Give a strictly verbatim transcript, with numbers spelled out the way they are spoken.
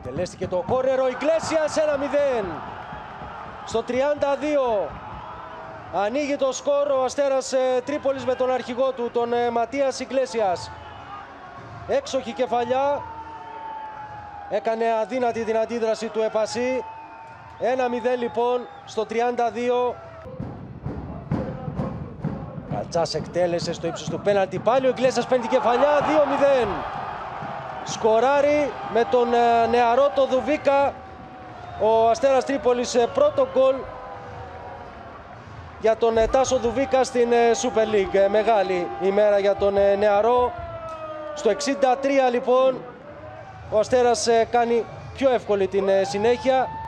Εκτελέστηκε το κόρνερο, Ιγκλέσιας, ένα μηδέν. Στο τριάντα δύο ανοίγει το σκορ ο Αστέρας Τρίπολης με τον αρχηγό του, τον Ματίας Ιγκλέσιας. Έξοχη κεφαλιά, έκανε αδύνατη την αντίδραση του Επασί. ένα μηδέν λοιπόν στο τριάντα δύο. Κατσάς εκτέλεσε στο ύψος του πέναλτι, πάλι ο Ιγκλέσιας παίρνει την κεφαλιά, δύο μηδέν. Σκοράρει με τον νεαρό το Δουβίκα ο Αστέρας Τρίπολης, πρώτο γκολ για τον Τάσο Δουβίκα στην Super League. Μεγάλη ημέρα για τον νεαρό. Στο εξήντα τρία λοιπόν ο Αστέρας κάνει πιο εύκολη την συνέχεια.